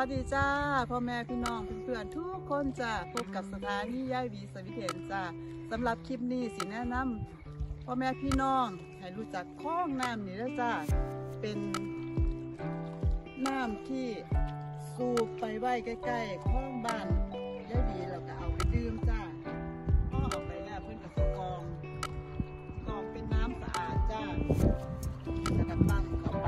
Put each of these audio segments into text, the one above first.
วัสดีจ้าพ่อแม่พี่น้องเพื่อนๆทุกคนจ้าพบกับสถานียายหวีสวิเทนจ้าสำหรับคลิปนี้สิแนะนำพ่อแม่พี่น้องให้รู้จักคลองน้ำนี่แล้วจ้าเป็นน้ำที่สูบไปไว้ใกล้ๆคลองบ้านยายหวีเราก็เอาไปดื่มจ้าพอเอาไปแล้วเพื่อนก็กรองเป็นน้ำสะอาดจ้าจะกระตั้งเข้าไป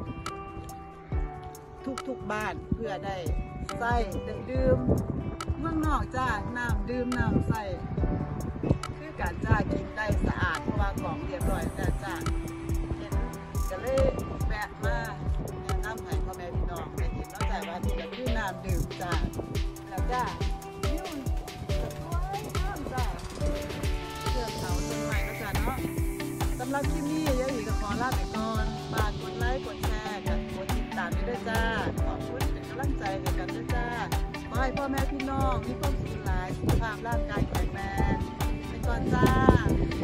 ทุกบ้านเพื่อได้ใส่ได้ดื่มเมืองนอกจ้าน้ำดื่มน้ำใส่คือการจ้ากินได้สะอาดเพราะว่ากล่องเรียบร้อยแล้วจ้าก็เลยแวะมาแนะนำให้พ่อแม่พี่น้องได้กินนอกจากว่านี่ก็คือน้ำดื่มจ้าแล้วจ้าวิวสวยงามจ้าเทือกเขาต้นไม้ก็จ้าเนาะสำหรับคลิปนี้ยายหวีก็ขอลาไปก่อนฝากกดไลค์กดแชร์กดติดตามด้วยจ้าขอบคุณเป็นกำลังใจให้กันด้วยจ้าขอให้พ่อแม่พี่น้องมีความสุขหลายสุขภาพร่างกายแข็งแรงไปก่อนจ้า